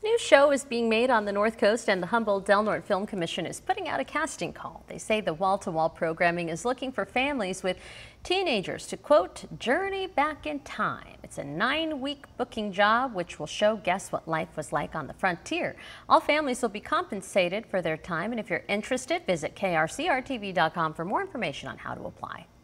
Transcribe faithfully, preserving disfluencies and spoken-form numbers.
New show is being made on the North Coast, and the Humboldt Del Norte Film Commission is putting out a casting call. They say the wall-to-wall programming is looking for families with teenagers to, quote, journey back in time. It's a nine-week booking job which will show guests what life was like on the frontier. All families will be compensated for their time, and if you're interested, visit K R C R T V dot com for more information on how to apply.